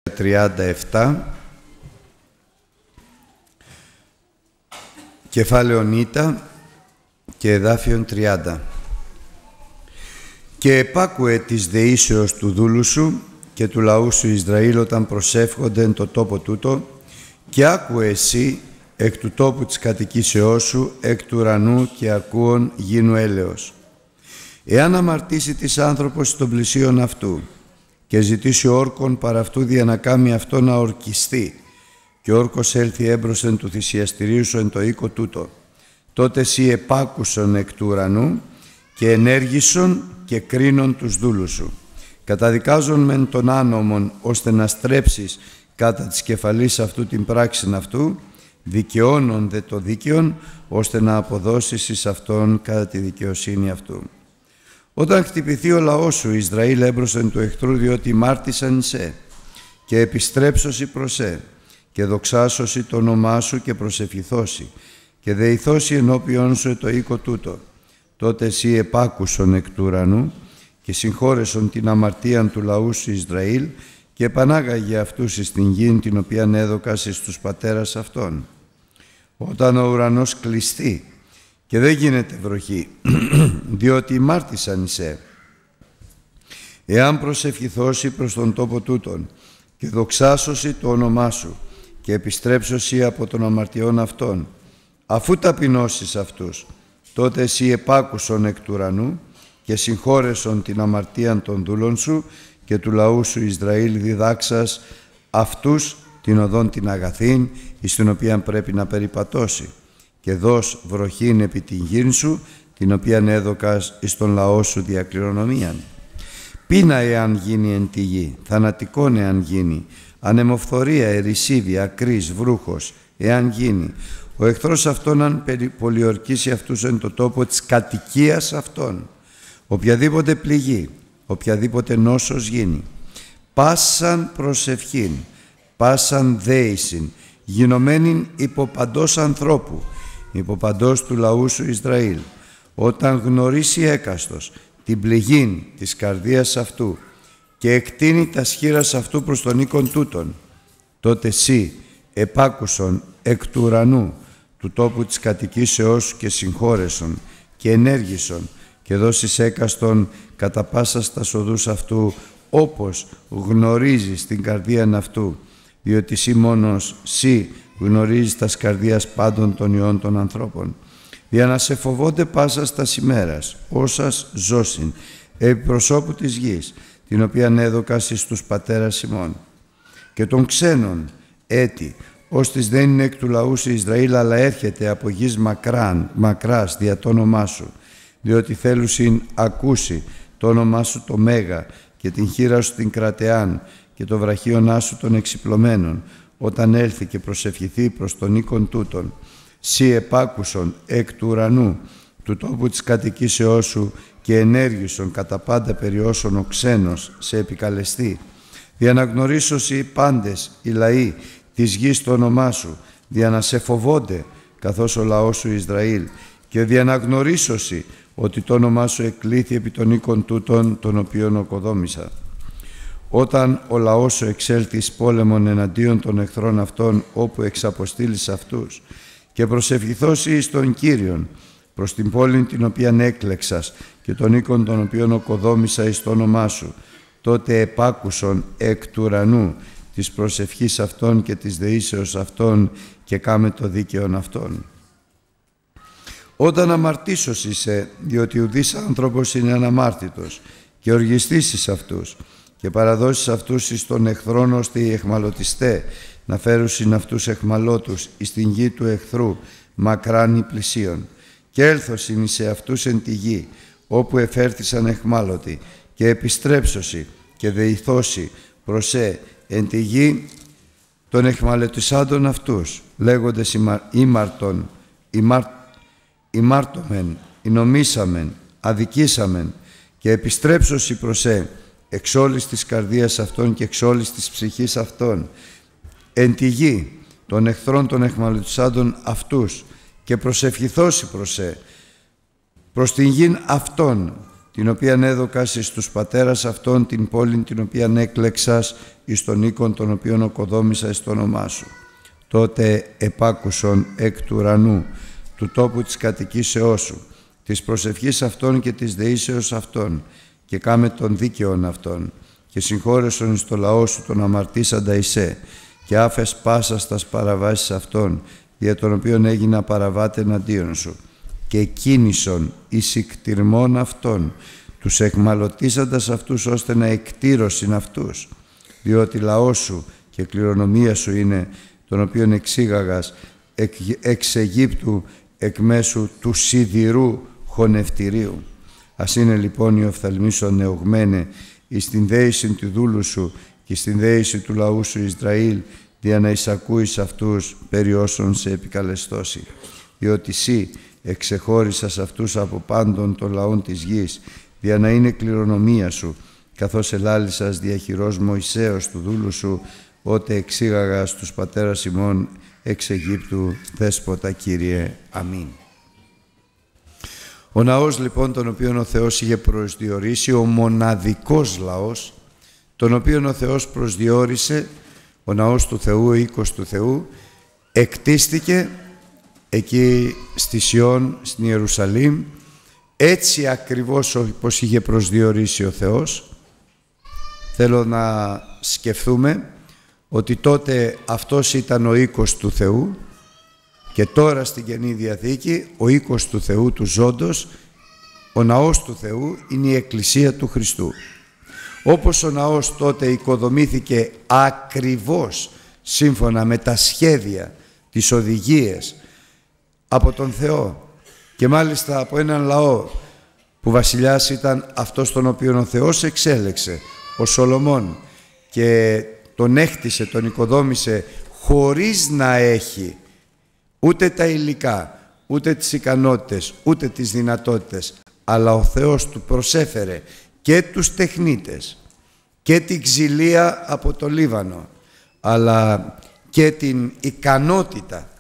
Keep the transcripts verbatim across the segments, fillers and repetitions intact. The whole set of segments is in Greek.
τριάντα επτά, κεφάλαιον Ήτα και εδάφιον τριάντα. «Και επάκουε της δεήσεως του δούλου σου και του λαού σου Ισραήλ όταν προσεύχονται εν το τόπο τούτο, και άκουε εσύ εκ του τόπου της κατοικήσεώς σου, εκ του ουρανού και ακούων γίνου έλεος. Εάν αμαρτήσει της άνθρωπος των πλησίων αυτού και ζητήσει όρκον παρά αυτού δια να κάμει αυτό να ορκιστεί, και όρκος έλθει έμπροσθεν του θυσιαστηρίου σου εν το οίκο τούτο, τότε εσύ επάκουσον εκ του ουρανού και ενέργησον και κρίνον τους δούλους σου. Καταδικάζον μεν τον άνομον, ώστε να στρέψεις κατά της κεφαλής αυτού την πράξην αυτού, δικαιώνον δε το δίκαιον, ώστε να αποδώσεις εις αυτόν κατά τη δικαιοσύνη αυτού. Όταν χτυπηθεί ο λαός σου Ισραήλ έμπροσθεν του εχθρού, διότι μάρτισαν σε, και επιστρέψωσι προς σε, και δοξάσωσι το όνομά σου και προσευχηθώσει, και δεηθώσει ενώπιον σου το οίκο τούτο, τότε εσύ επάκουσον εκ του ουρανού και συγχώρεσον την αμαρτίαν του λαού σου Ισραήλ και επανάγαγε αυτούς εις την γην την οποία έδωκας εις τους πατέρας αυτών. Όταν ο ουρανός κλειστεί και δεν γίνεται βροχή, διότι μάρτισαν σε, εάν προσευχηθώσει προς τον τόπο τούτον και δοξάσωση το όνομά σου και επιστρέψωση από των αμαρτιών αυτών, αφού ταπεινώσεις αυτούς, τότε εσύ επάκουσον εκ του ουρανού και συγχώρεσον την αμαρτίαν των δούλων σου και του λαού σου Ισραήλ, διδάξας αυτούς την οδόν την αγαθήν, εις την οποία πρέπει να περιπατώσει, και δώσ' βροχήν επί την γην σου, την οποία έδωκας εις τον λαό σου δια κληρονομίαν. Πείνα εάν γίνει εν τη γη, θανατικόν εάν γίνει, ανεμοφθορία, ερησίβια, ακρής, βρούχος, εάν γίνει, ο εχθρός αυτόν αν πολιορκήσει αυτούς εν το τόπο της κατοικίας αυτών, οποιαδήποτε πληγή, οποιαδήποτε νόσος γίνει, πάσαν προσευχήν, πάσαν δέησιν, γινωμένην υπό παντός ανθρώπου, υπό παντός του λαού σου Ισραήλ, όταν γνωρίσει έκαστος την πληγήν της καρδίας αυτού και εκτείνει τα σχήρας αυτού προς τον οίκον τούτον, τότε εσύ επάκουσον εκ του ουρανού του τόπου της κατοικήσεώς σου και συγχώρεσον και ενέργησον και δώσεις έκαστον κατά πάσα στα οδούς αυτού, όπως γνωρίζεις την καρδίαν αυτού, διότι σύ μόνος σύ γνωρίζεις τας καρδίας πάντων των ιών των ανθρώπων, για να σε φοβόνται πάσα στα ημέρας, όσας ζώσιν, επί προσώπου της γης, την οποία έδωκας εις τους πατέρας ημών, και των ξένων έτη, ώστις δεν είναι εκ του λαού σου Ισραήλ, αλλά έρχεται από γης μακράν, μακράς δια το όνομά σου, διότι θέλουσιν ακούσει το όνομά σου το μέγα και την χείρα σου την κρατεάν και το βραχίονά σου των εξυπλωμένων, όταν έλθει και προσευχηθεί προς τον οίκον τούτον, σύ επάκουσον εκ του ουρανού του τόπου της κατοικήσεώς σου και ενέργησον κατά πάντα περί όσων ο ξένος σε επικαλεστεί, δια να γνωρίσωσι πάντες οι λαοί της γης το όνομά σου, δια να σε φοβόνται καθώς ο λαός σου Ισραήλ, και δια να γνωρίσωσι ότι το όνομά σου εκλήθη επί των οίκων τούτων, τον οποίον οκοδόμησα. Όταν ο λαός σου εξέλθει εις πόλεμον εναντίον των εχθρών αυτών, όπου εξαποστείλεις αυτούς, και προσευχηθώσει εις τον Κύριον, προς την πόλη την οποία έκλεξας και τον οίκον τον οποίον οκοδόμησα εις το όνομά σου, τότε επάκουσον εκ του ουρανού της προσευχής αυτών και της δεήσεως αυτών και κάμε το δίκαιον αυτών. Όταν αμαρτήσως είσαι, διότι ουδής άνθρωπος είναι αναμάρτητος, και οργιστήσεις αυτούς και παραδώσεις αυτούς εις των εχθρών, ώστε οι εχμαλωτιστέ να φέρουσιν αυτούς εχμαλώτους εις την γη του εχθρού μακράν ή πλησίον, και έλθωσιν σε αυτούς εν τη γη όπου εφέρθησαν εχμάλωτοι, και επιστρέψωσι και δεηθώσει προσέ εν τη γη των εχμαλωτισάντων αυτούς, λέγοντες ήμαρτον, ημάρτωμεν, ηνομήσαμεν, αδικήσαμεν, και επιστρέψωσι προσέ εξ όλης της καρδίας αυτών και εξ όλης της ψυχής αυτών, εν τη γη των εχθρών των εχμαλωτισάντων αυτούς, και προσευχηθώσει προσέ προς την γην αυτών, την οποίαν έδωκας εις τους πατέρας αυτών την πόλην την οποίαν έκλεξας εις τον οίκον τον οποίον οκοδόμησα εις το όνομά σου. Τότε επάκουσον εκ του ουρανού, του τόπου της κατοικήσεώς σου, της προσευχής αυτών και της δεήσεως αυτών, και κάμε των δίκαιων αυτών, και συγχώρεσον εις το λαό σου τον αμαρτήσαντα εισέ, και άφες πάσα στας παραβάσεις αυτών, δια των οποίων έγινα παραβάτε εναντίον σου, και κίνησον εις εκτιρμών αυτών, τους εκμαλωτήσαντας αυτούς ώστε να εκτήρωσιν αυτούς, διότι λαό σου και κληρονομία σου είναι, τον οποίον εξήγαγας εκ, εξ Αιγύπτου εκ μέσου του σιδηρού χωνευτηρίου. Ας είναι λοιπόν οι οφθαλμοί σου ανεωγμένε εις την δέηση του δούλου σου και στην δέηση του λαού σου Ισραήλ, δια να εισακούεις αυτούς περί όσων σε επικαλεστώσει. Διότι σύ εξεχώρισας αυτούς από πάντων των λαών της γης, δια να είναι κληρονομία σου, καθώς ελάλησας διαχειρός Μωυσέως του δούλου σου, ότε εξήγαγας τους πατέρας ημών εξ Αιγύπτου, δέσποτα Κύριε. Αμήν. Ο ναός λοιπόν, τον οποίον ο Θεός είχε προσδιορίσει, ο μοναδικός λαός, τον οποίον ο Θεός προσδιορίσε, ο ναός του Θεού, ο οίκος του Θεού, εκτίστηκε εκεί στη Σιών, στην Ιερουσαλήμ, έτσι ακριβώς όπως είχε προσδιορίσει ο Θεός. Θέλω να σκεφτούμε ότι τότε αυτός ήταν ο οίκος του Θεού και τώρα στην Καινή Διαθήκη ο οίκος του Θεού, του ζώντος, ο ναός του Θεού είναι η Εκκλησία του Χριστού. Όπως ο ναός τότε οικοδομήθηκε ακριβώς σύμφωνα με τα σχέδια, τις οδηγίες από τον Θεό και μάλιστα από έναν λαό που βασιλιάς ήταν αυτός τον οποίο ο Θεός εξέλεξε, ο Σολομών, και τον έκτισε, τον οικοδόμησε χωρίς να έχει ούτε τα υλικά, ούτε τις ικανότητες, ούτε τις δυνατότητες, αλλά ο Θεός του προσέφερε και τους τεχνίτες και την ξυλία από το Λίβανο, αλλά και την ικανότητα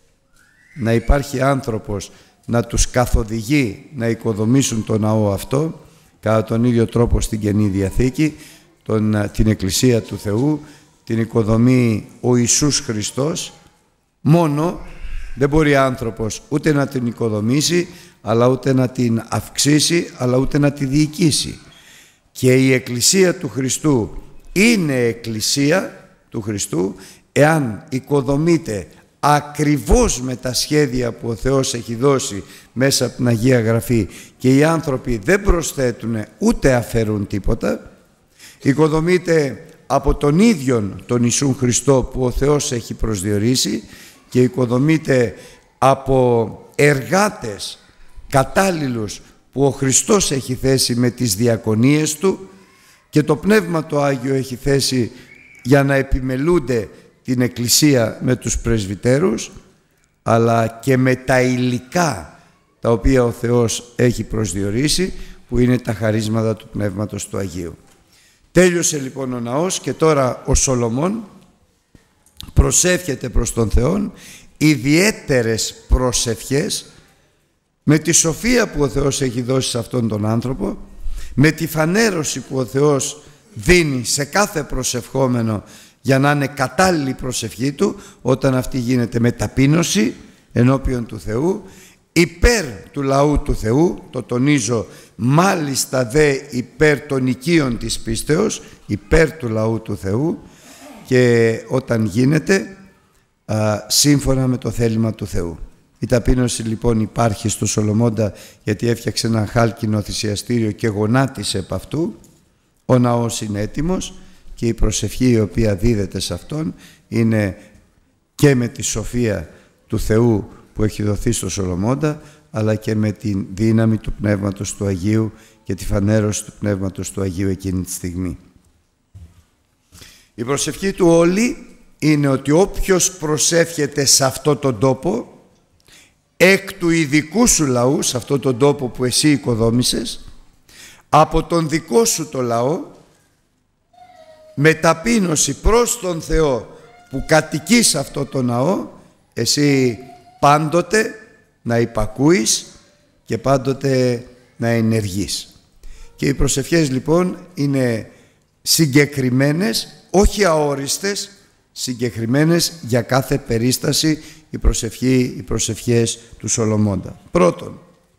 να υπάρχει άνθρωπος να τους καθοδηγεί να οικοδομήσουν τον ναό αυτό. Κατά τον ίδιο τρόπο στην Καινή Διαθήκη τον, την Εκκλησία του Θεού την οικοδομεί ο Ιησούς Χριστός. Μόνο δεν μπορεί άνθρωπος ούτε να την οικοδομήσει, αλλά ούτε να την αυξήσει, αλλά ούτε να τη διοικήσει. Και η Εκκλησία του Χριστού είναι Εκκλησία του Χριστού εάν οικοδομείται ακριβώς με τα σχέδια που ο Θεός έχει δώσει μέσα από την Αγία Γραφή και οι άνθρωποι δεν προσθέτουν ούτε αφαιρούν τίποτα. Οικοδομείται από τον ίδιον τον Ιησού Χριστό που ο Θεός έχει προσδιορίσει και οικοδομείται από εργάτες κατάλληλους που ο Χριστός έχει θέσει με τις διακονίες Του και το Πνεύμα το Άγιο έχει θέσει για να επιμελούνται την Εκκλησία με τους πρεσβυτέρους, αλλά και με τα υλικά τα οποία ο Θεός έχει προσδιορίσει, που είναι τα χαρίσματα του Πνεύματος του Αγίου. Τέλειωσε λοιπόν ο ναός και τώρα ο Σολομών προσεύχεται προς τον Θεό ιδιαίτερες προσευχές με τη σοφία που ο Θεός έχει δώσει σε αυτόν τον άνθρωπο, με τη φανέρωση που ο Θεός δίνει σε κάθε προσευχόμενο για να είναι κατάλληλη η προσευχή του, όταν αυτή γίνεται με ταπείνωση ενώπιον του Θεού, υπέρ του λαού του Θεού, το τονίζω, μάλιστα δε υπέρ των οικείων της πίστεως, υπέρ του λαού του Θεού, και όταν γίνεται α, σύμφωνα με το θέλημα του Θεού. Η ταπείνωση λοιπόν υπάρχει στο Σολομώντα, γιατί έφτιαξε ένα χάλκινο θυσιαστήριο και γονάτισε επ' αυτού. Ο ναός είναι έτοιμος και η προσευχή η οποία δίδεται σε αυτόν είναι και με τη σοφία του Θεού που έχει δοθεί στο Σολομώντα, αλλά και με τη δύναμη του Πνεύματος του Αγίου και τη φανέρωση του Πνεύματος του Αγίου εκείνη τη στιγμή. Η προσευχή του όλη είναι ότι όποιος προσεύχεται σε αυτό τον τόπο, εκ του ειδικού σου λαού, σε αυτό τον τόπο που εσύ οικοδόμησες, από τον δικό σου το λαό, με ταπείνωση προς τον Θεό που κατοικεί σε αυτό το ναό, εσύ πάντοτε να υπακούεις και πάντοτε να ενεργείς. Και οι προσευχές λοιπόν είναι συγκεκριμένες, όχι αόριστες, συγκεκριμένες για κάθε περίσταση, η προσευχή, οι προσευχές του Σολομώντα. Πρώτον,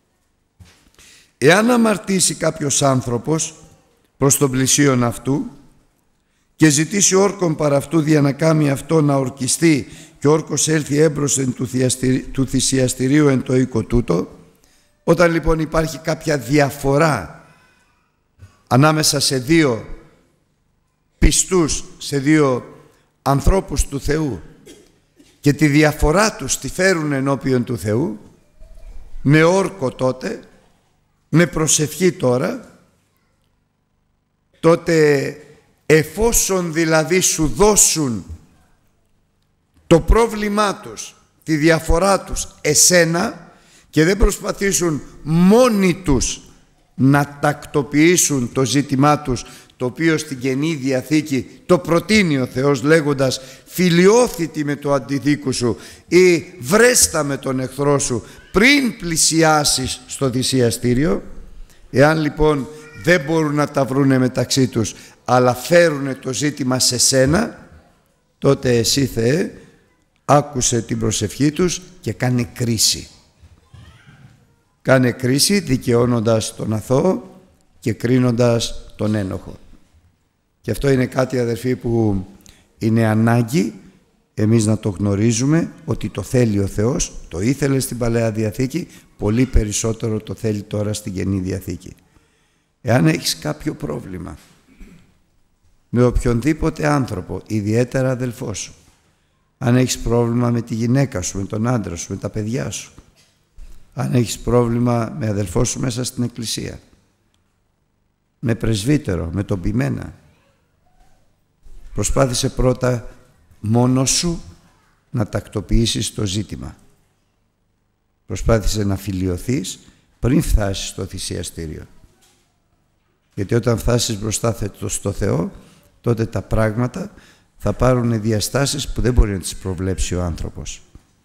εάν αμαρτήσει κάποιος άνθρωπος προς τον πλησίον αυτού και ζητήσει όρκον παρά αυτού δια να κάνει αυτό να ορκιστεί και ο όρκος έλθει έμπροσθεν του, του θυσιαστηρίου εν το οίκο τούτο, όταν λοιπόν υπάρχει κάποια διαφορά ανάμεσα σε δύο πιστούς, σε δύο ανθρώπους του Θεού και τη διαφορά τους τη φέρουν ενώπιον του Θεού, με όρκο τότε, με προσευχή τώρα, τότε εφόσον δηλαδή σου δώσουν το πρόβλημά τους, τη διαφορά τους εσένα και δεν προσπαθήσουν μόνοι τους να τακτοποιήσουν το ζήτημά τους, το οποίο στην Καινή Διαθήκη το προτείνει ο Θεός λέγοντας φιλιώθητη με το αντιδίκου σου ή βρέστα με τον εχθρό σου πριν πλησιάσεις στο θυσιαστήριο. Εάν λοιπόν δεν μπορούν να τα βρούνε μεταξύ τους αλλά φέρουν το ζήτημα σε σένα, τότε εσύ Θεέ άκουσε την προσευχή τους και κάνε κρίση. Κάνε κρίση δικαιώνοντας τον αθώο και κρίνοντας τον ένοχο. Και αυτό είναι κάτι, αδερφοί, που είναι ανάγκη εμείς να το γνωρίζουμε, ότι το θέλει ο Θεός, το ήθελε στην Παλαιά Διαθήκη, πολύ περισσότερο το θέλει τώρα στην Καινή Διαθήκη. Εάν έχεις κάποιο πρόβλημα με οποιονδήποτε άνθρωπο, ιδιαίτερα αδελφό σου, αν έχεις πρόβλημα με τη γυναίκα σου, με τον άντρα σου, με τα παιδιά σου, αν έχεις πρόβλημα με αδελφό σου μέσα στην εκκλησία, με πρεσβύτερο, με τον ποιμένα, προσπάθησε πρώτα μόνος σου να τακτοποιήσεις το ζήτημα. Προσπάθησε να φιλιωθείς πριν φτάσεις στο θυσιαστήριο. Γιατί όταν φτάσεις μπροστά στο Θεό, τότε τα πράγματα θα πάρουν διαστάσεις που δεν μπορεί να τις προβλέψει ο άνθρωπος.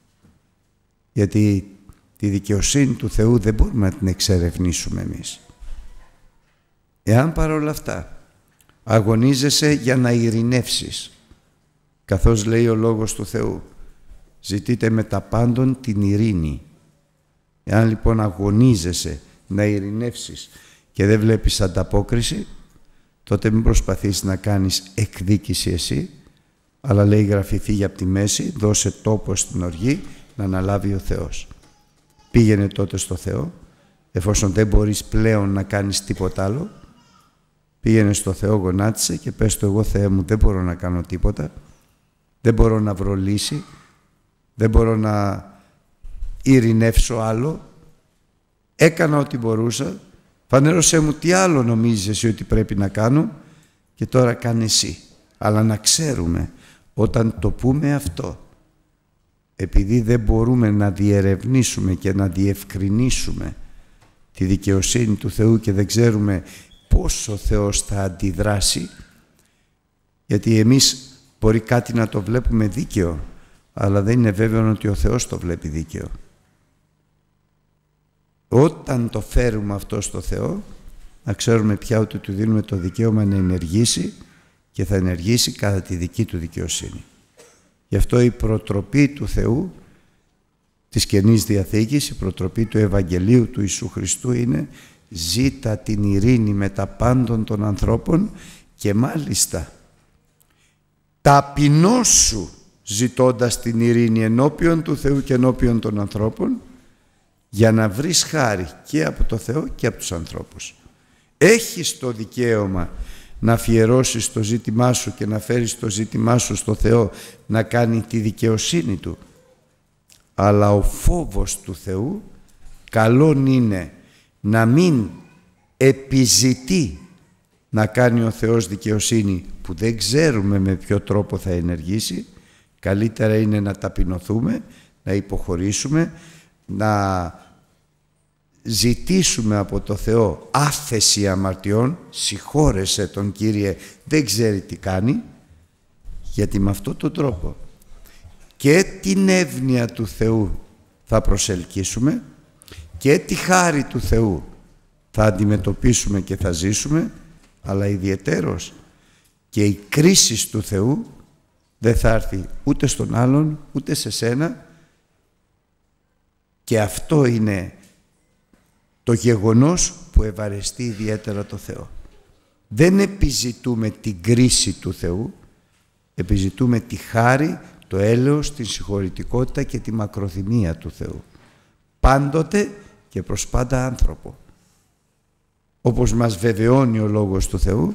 Γιατί τη δικαιοσύνη του Θεού δεν μπορούμε να την εξερευνήσουμε εμείς. Εάν παρόλα αυτά αγωνίζεσαι για να ειρηνεύσεις, καθώς λέει ο Λόγος του Θεού, ζητείτε με τα πάντων την ειρήνη. Εάν λοιπόν αγωνίζεσαι να ειρηνεύσεις και δεν βλέπεις ανταπόκριση, τότε μην προσπαθείς να κάνεις εκδίκηση εσύ, αλλά λέει η Γραφή, φύγε από τη μέση, δώσε τόπο στην οργή να αναλάβει ο Θεός. Πήγαινε τότε στο Θεό, εφόσον δεν μπορείς πλέον να κάνεις τίποτα άλλο, πήγαινε στο Θεό, γονάτισε και πες του, εγώ Θεέ μου δεν μπορώ να κάνω τίποτα, δεν μπορώ να βρω λύση, δεν μπορώ να ειρηνεύσω άλλο, έκανα ό,τι μπορούσα, φανέρωσέ μου τι άλλο νομίζεις εσύ ότι πρέπει να κάνω και τώρα κάνε εσύ. Αλλά να ξέρουμε, όταν το πούμε αυτό, επειδή δεν μπορούμε να διερευνήσουμε και να διευκρινίσουμε τη δικαιοσύνη του Θεού και δεν ξέρουμε πώς ο Θεός θα αντιδράσει, γιατί εμείς μπορεί κάτι να το βλέπουμε δίκαιο, αλλά δεν είναι βέβαιο ότι ο Θεός το βλέπει δίκαιο. Όταν το φέρουμε αυτό στο Θεό, να ξέρουμε πια ότι του δίνουμε το δικαίωμα να ενεργήσει και θα ενεργήσει κατά τη δική του δικαιοσύνη. Γι' αυτό η προτροπή του Θεού της Καινής Διαθήκης, η προτροπή του Ευαγγελίου του Ιησού Χριστού είναι ζήτα την ειρήνη με τα πάντων των ανθρώπων και μάλιστα ταπεινώσου ζητώντας την ειρήνη ενώπιον του Θεού και ενώπιον των ανθρώπων, για να βρεις χάρη και από το Θεό και από τους ανθρώπους. Έχεις το δικαίωμα να αφιερώσεις το ζήτημά σου και να φέρεις το ζήτημά σου στο Θεό να κάνει τη δικαιοσύνη Του. Αλλά ο φόβος του Θεού καλόν είναι να μην επιζητεί να κάνει ο Θεός δικαιοσύνη που δεν ξέρουμε με ποιο τρόπο θα ενεργήσει. Καλύτερα είναι να ταπεινωθούμε, να υποχωρήσουμε, να ζητήσουμε από το Θεό άφεση αμαρτιών, συγχώρεσέ τον Κύριε, δεν ξέρει τι κάνει, γιατί με αυτόν τον τρόπο και την εύνοια του Θεού θα προσελκύσουμε και τη χάρη του Θεού θα αντιμετωπίσουμε και θα ζήσουμε, αλλά ιδιαιτέρως και η κρίση του Θεού δεν θα έρθει ούτε στον άλλον, ούτε σε σένα, και αυτό είναι το γεγονός που ευαρεστεί ιδιαίτερα το Θεό. Δεν επιζητούμε την κρίση του Θεού, επιζητούμε τη χάρη, το έλεος, την συγχωρητικότητα και τη μακροθυμία του Θεού. Πάντοτε και προς πάντα άνθρωπο. Όπως μας βεβαιώνει ο Λόγος του Θεού,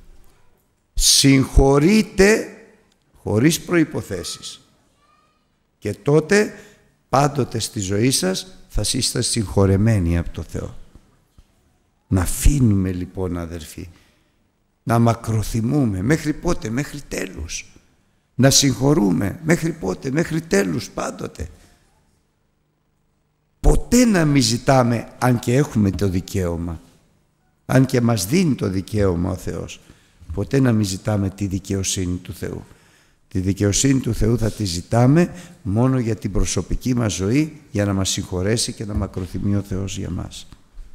συγχωρείτε χωρίς προϋποθέσεις. Και τότε πάντοτε στη ζωή σας θα είστε συγχωρεμένοι από το Θεό. Να αφήνουμε λοιπόν, αδερφοί, να μακροθυμούμε. Μέχρι πότε? Μέχρι τέλους. Να συγχωρούμε. Μέχρι πότε? Μέχρι τέλους πάντοτε. Ποτέ να μην ζητάμε, αν και έχουμε το δικαίωμα, αν και μας δίνει το δικαίωμα ο Θεός, ποτέ να μην ζητάμε τη δικαιοσύνη του Θεού. Τη δικαιοσύνη του Θεού θα τη ζητάμε μόνο για την προσωπική μας ζωή, για να μας συγχωρέσει και να μακροθυμεί ο Θεός για μας.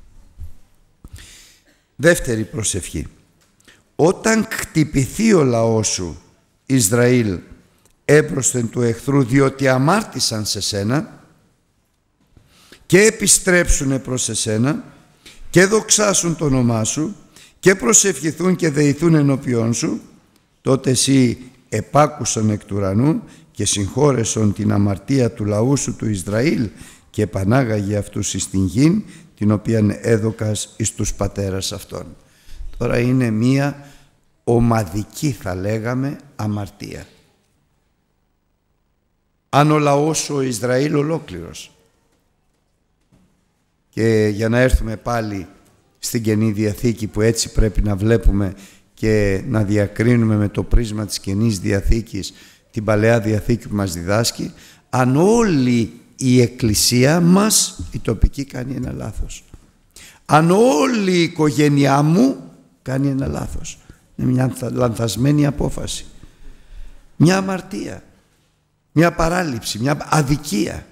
Δεύτερη προσευχή. Όταν χτυπηθεί ο λαός σου Ισραήλ έμπροσθεν του εχθρού, διότι αμάρτησαν σε σένα, και επιστρέψουνε προς εσένα και δοξάσουν το όνομά σου και προσευχηθούν και δεηθούν ενώπιόν σου, τότε εσύ επάκουσον εκ του ουρανού και συγχώρεσον την αμαρτία του λαού σου του Ισραήλ και επανάγαγε αυτούς εις την γην την οποία έδωκας εις τους πατέρας αυτών. Τώρα είναι μία ομαδική, θα λέγαμε, αμαρτία. Αν ο λαός σου ο Ισραήλ ολόκληρος, και για να έρθουμε πάλι στην Καινή Διαθήκη, που έτσι πρέπει να βλέπουμε και να διακρίνουμε με το πρίσμα της Καινής Διαθήκης την Παλαιά Διαθήκη που μας διδάσκει, αν όλη η Εκκλησία μας, η τοπική, κάνει ένα λάθος, αν όλη η οικογένειά μου κάνει ένα λάθος, είναι μια λανθασμένη απόφαση, μια αμαρτία, μια παράληψη, μια αδικία.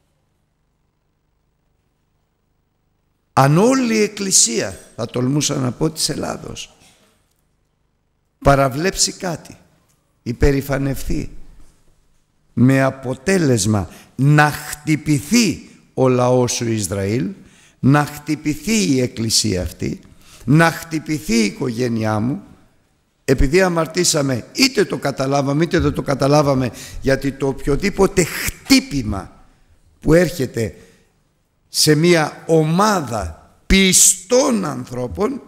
Αν όλη η Εκκλησία, θα τολμούσα να πω, της Ελλάδος, παραβλέψει κάτι, υπερηφανευθεί, με αποτέλεσμα να χτυπηθεί ο λαός σου Ισραήλ, να χτυπηθεί η Εκκλησία αυτή, να χτυπηθεί η οικογένειά μου, επειδή αμαρτήσαμε, είτε το καταλάβαμε είτε δεν το καταλάβαμε, γιατί το οποιοδήποτε χτύπημα που έρχεται σε μια ομάδα πιστών ανθρώπων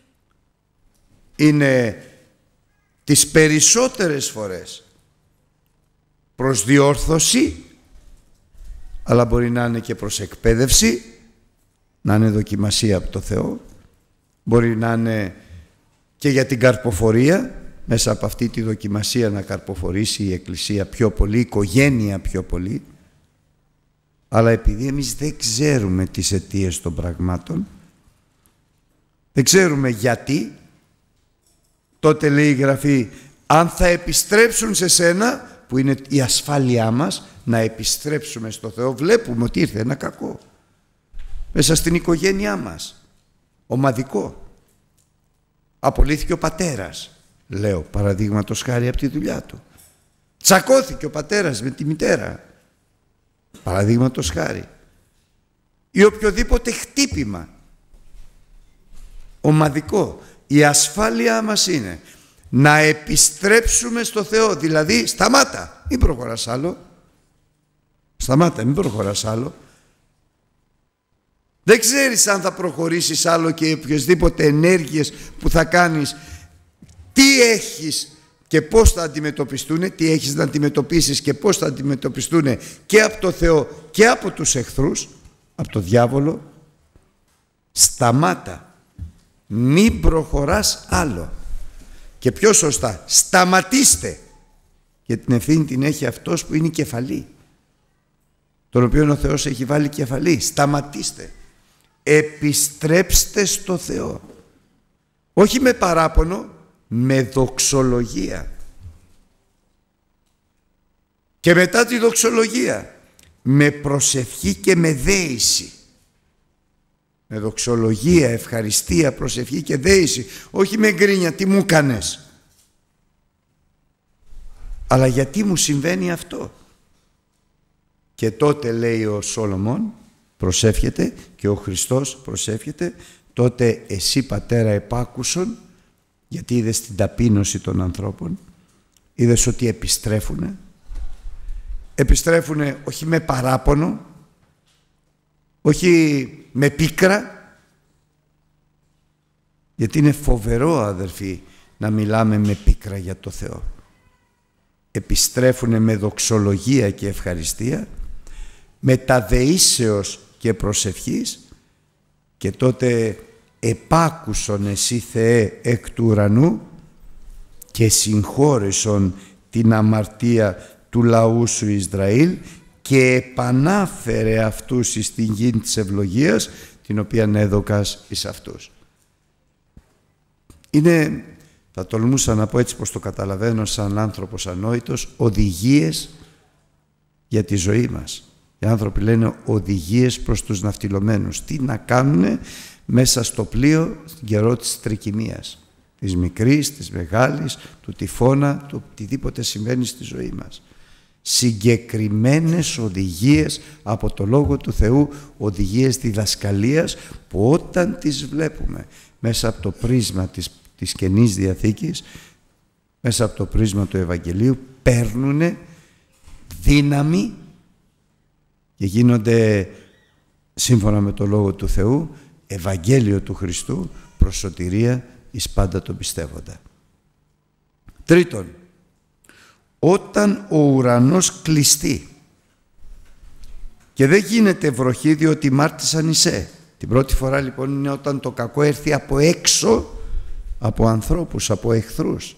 είναι τις περισσότερες φορές προς διόρθωση, αλλά μπορεί να είναι και προς εκπαίδευση, να είναι δοκιμασία από το Θεό, μπορεί να είναι και για την καρποφορία, μέσα από αυτή τη δοκιμασία να καρποφορήσει η Εκκλησία πιο πολύ, η οικογένεια πιο πολύ. Αλλά επειδή εμείς δεν ξέρουμε τις αιτίες των πραγμάτων, δεν ξέρουμε γιατί, τότε λέει η Γραφή, αν θα επιστρέψουν σε σένα, που είναι η ασφάλειά μας, να επιστρέψουμε στο Θεό. Βλέπουμε ότι ήρθε ένα κακό μέσα στην οικογένειά μας, ομαδικό. Απολύθηκε ο πατέρας, λέω παραδείγματος χάρη, από τη δουλειά του. Τσακώθηκε ο πατέρας με τη μητέρα, παραδείγματος χάρη, ή οποιοδήποτε χτύπημα ομαδικό. Η ασφάλειά μας είναι να επιστρέψουμε στο Θεό, δηλαδή σταμάτα, μην προχωράς άλλο, σταμάτα, μην προχωράς άλλο. Δεν ξέρεις αν θα προχωρήσεις άλλο και οποιασδήποτε ενέργειες που θα κάνεις, τι έχεις και πώς θα αντιμετωπιστούν, τι έχεις να αντιμετωπίσεις και πώς θα αντιμετωπιστούν και από το Θεό και από τους εχθρούς, από το διάβολο. Σταμάτα, μην προχωράς άλλο. Και πιο σωστά, σταματήστε. Και την ευθύνη την έχει αυτός που είναι η κεφαλή, τον οποίο ο Θεός έχει βάλει κεφαλή. Σταματήστε. Επιστρέψτε στο Θεό. Όχι με παράπονο, με δοξολογία. Και μετά τη δοξολογία, με προσευχή και με δέηση. με δοξολογία, ευχαριστία, προσευχή και δέηση, όχι με γκρίνια, τι μου κάνες, αλλά γιατί μου συμβαίνει αυτό. Και τότε λέει ο Σολομών, προσεύχεται, και ο Χριστός προσεύχεται, τότε εσύ πατέρα επάκουσον, γιατί είδες την ταπείνωση των ανθρώπων, είδες ότι επιστρέφουνε, επιστρέφουνε όχι με παράπονο, όχι με πίκρα, γιατί είναι φοβερό, αδερφοί, να μιλάμε με πίκρα για το Θεό. Επιστρέφουνε με δοξολογία και ευχαριστία, με τα δεήσεως και προσευχής, και τότε επάκουσον εσύ Θεέ εκ του ουρανού και συγχώρεσον την αμαρτία του λαού σου Ισραήλ και επανάφερε αυτούς εις την γη της ευλογίας την οποία έδωκας εις αυτούς. Είναι, θα τολμούσα να πω έτσι πως το καταλαβαίνω σαν άνθρωπος ανόητος, οδηγίες για τη ζωή μας. Οι άνθρωποι λένε οδηγίες προς τους ναυτιλωμένους. Τι να κάνουνε μέσα στο πλοίο στην καιρό της τρικυμίας, της μικρής, της μεγάλης, του τυφώνα, του οτιδήποτε συμβαίνει στη ζωή μας. Συγκεκριμένες οδηγίες από το Λόγο του Θεού, οδηγίες διδασκαλίας, που όταν τις βλέπουμε μέσα από το πρίσμα της, της Καινής Διαθήκης, μέσα από το πρίσμα του Ευαγγελίου, παίρνουν δύναμη και γίνονται, σύμφωνα με το Λόγο του Θεού, Ευαγγέλιο του Χριστού προς σωτηρία εις πάντα τον πιστεύοντα. Τρίτον, όταν ο ουρανός κλειστεί και δεν γίνεται βροχή διότι μάρτισαν εισέ. Την πρώτη φορά λοιπόν είναι όταν το κακό έρθει από έξω, από ανθρώπους, από εχθρούς.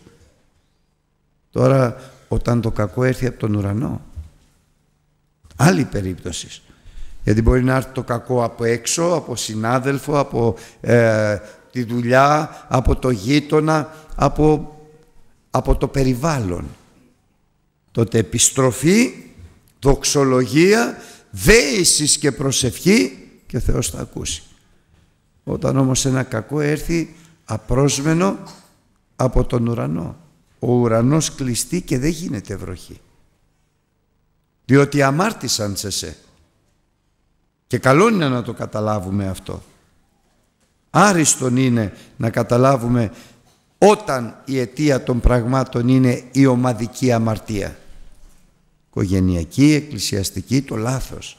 Τώρα όταν το κακό έρθει από τον ουρανό, άλλη περίπτωση. Γιατί μπορεί να έρθει το κακό από έξω, από συνάδελφο, από ε, τη δουλειά, από το γείτονα, από, από το περιβάλλον. Τότε επιστροφή, δοξολογία, δέησης και προσευχή και ο Θεός θα ακούσει. Όταν όμως ένα κακό έρθει απρόσμενο από τον ουρανό, ο ουρανός κλειστεί και δεν γίνεται βροχή. Διότι αμάρτησαν σε σε. Και καλό είναι να το καταλάβουμε αυτό. Άριστον είναι να καταλάβουμε όταν η αιτία των πραγμάτων είναι η ομαδική αμαρτία. Οικογενειακή, εκκλησιαστική, το λάθος.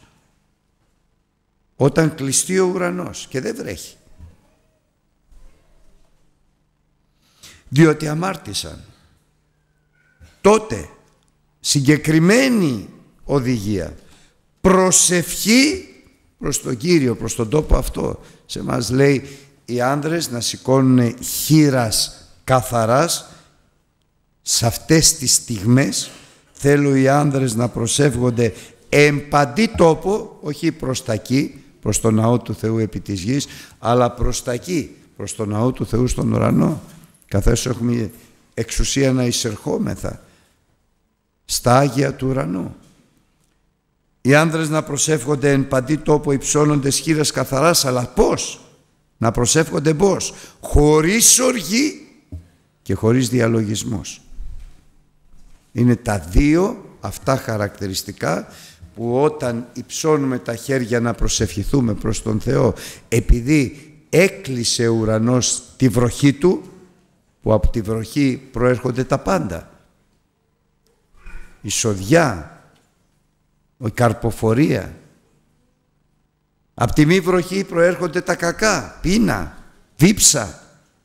Όταν κλειστεί ο ουρανός και δεν βρέχει. Διότι αμάρτησαν. Τότε συγκεκριμένη οδηγία, προσευχή προς τον Κύριο, προς τον τόπο αυτό. Σε μας λέει οι άνδρες να σηκώνουν χείρας καθαράς. Σε αυτές τις στιγμές θέλω οι άνδρες να προσεύγονται εμπαντή τόπο, όχι προς τα εκεί, προς το ναό του Θεού επί της γης, αλλά προς τα εκεί, προς το ναό του Θεού στον ουρανό, καθώς έχουμε εξουσία να εισερχόμεθα στα Άγια του ουρανού. Οι άνδρες να προσεύχονται εν παντή τόπο υψώνοντες χείρας καθαράς, αλλά πώς? Να προσεύχονται πώς? Χωρίς οργή και χωρίς διαλογισμούς. Είναι τα δύο αυτά χαρακτηριστικά που όταν υψώνουμε τα χέρια να προσευχηθούμε προς τον Θεό, επειδή έκλεισε ο ουρανός τη βροχή του, που από τη βροχή προέρχονται τα πάντα, η σοδιά, η καρποφορία, από τη μη βροχή προέρχονται τα κακά, πείνα, δίψα.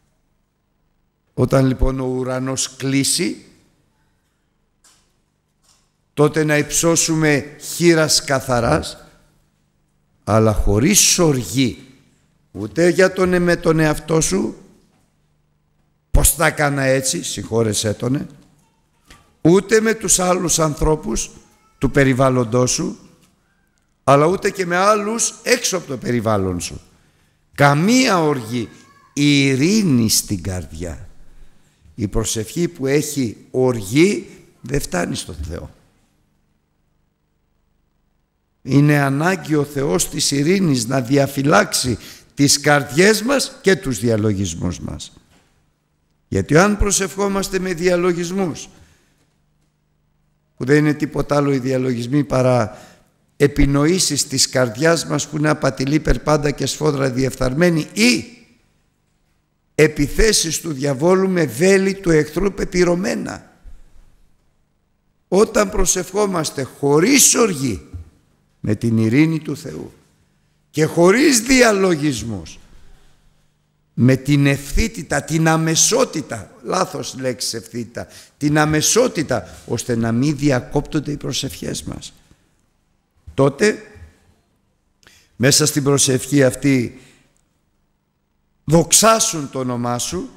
Όταν λοιπόν ο ουρανός κλείσει, τότε να υψώσουμε χείρας καθαράς, αλλά χωρίς οργή, ούτε για τον με τον εαυτό σου, πως θα έκανα έτσι, συγχώρεσέ τονε, ούτε με τους άλλους ανθρώπους του περιβάλλοντός σου, αλλά ούτε και με άλλους έξω από το περιβάλλον σου. Καμία οργή, η ειρήνη στην καρδιά. Η προσευχή που έχει οργή δεν φτάνει στον Θεό. Είναι ανάγκη ο Θεός της ειρήνης να διαφυλάξει τις καρδιές μας και τους διαλογισμούς μας. Γιατί αν προσευχόμαστε με διαλογισμούς, που δεν είναι τίποτα άλλο οι διαλογισμοί παρά επινοήσεις της καρδιάς μας που είναι απατηλή, περπάντα και σφόδρα διεφθαρμένη, ή επιθέσεις του διαβόλου με βέλη του εχθρού πεπυρωμένα. Όταν προσευχόμαστε χωρίς οργή, με την ειρήνη του Θεού και χωρίς διαλογισμούς, με την ευθύτητα, την αμεσότητα, λάθος λέξη ευθύτητα, την αμεσότητα, ώστε να μην διακόπτονται οι προσευχές μας, τότε μέσα στην προσευχή αυτή δοξάσουν το όνομά σου,